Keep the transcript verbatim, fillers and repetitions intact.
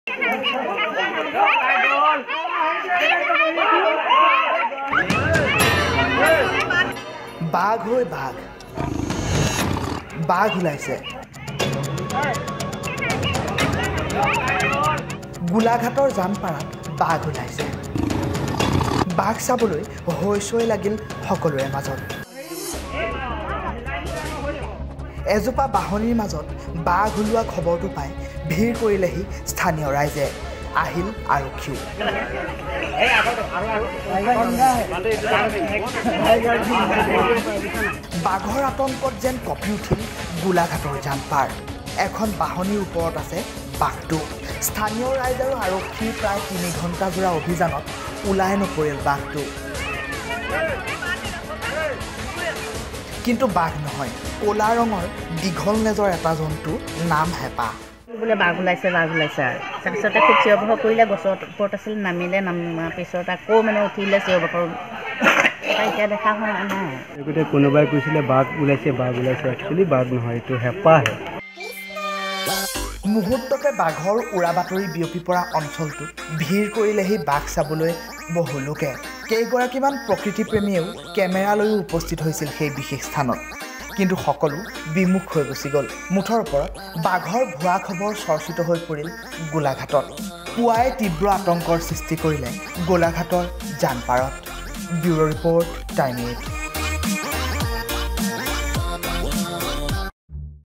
বাঘ হৈ বাঘ বাঘ ওলাইছে গোলাঘাটৰ জানপাৰাত বাঘ ওলাইছে বাঘ চাবলৈ হৈচৈ লাগিল সকলোৰে মাজত এজোপা বাহনীৰ মাজত বাঘ ওলোৱা খবৰটো পাই ভিৰ কৰিলেহি স্থানীয় ৰাইজে আহিল আৰক্ষীও বাঘৰ আতংকত যেন কঁপি উঠিল গোলাঘাটৰ জানপাৰ এখন বাহনীৰ ওপৰত আছে বাঘটো স্থানীয় ৰাইজ আৰু আৰক্ষীৰ প্ৰায় তিনি ঘণ্টা জোৰা অভিযানত ওলাই নপৰিল বাঘটো কিন্তু বাঘ নহয় ক'লা ৰঙৰ দীঘল নেজৰ এটা জন্তু নাম হেপা বোলে বাঘ ওলাইছে বাঘ ওলাইছে আৰু তাৰপিছতে খুব চিঞৰ বাখৰ কৰিলে গছৰ ওপৰত আছিল নামিলে নামাৰ পিছত আকৌ মানে উঠিলে চিঞৰ বাখৰ এতিয়া দেখা হোৱা নাই গোটেই কোনোবাই কৈছিলে বাঘ ওলাইছে বাঘ ওলাইছে একচুৱেলি বাঘ নহয় এইটো হেপাহে মুহূৰ্ততে বাঘৰ উৰা বাতৰি বিয়পি পৰা অঞ্চলটোত ভিৰ কৰিলেহি বাঘ চাবলৈ বহু লোকে কেইগৰাকীমান প্ৰকৃতিপ্ৰেমীয়েও কেমেৰা লৈও উপস্থিত হৈছিল সেই বিশেষ স্থানত কিন্তু সকলো বিমুখ হৈ গুচি গ'ল মুঠৰ ওপৰত বাঘৰ ভুৱা খবৰ চৰ্চিত হৈ পৰিল গোলাঘাটত পুৱাই তীব্ৰ আতংকৰ সৃষ্টি কৰিলে গোলাঘাটৰ জানপাৰত ব্যুৰ' ৰিপৰ্ট টাইম এইট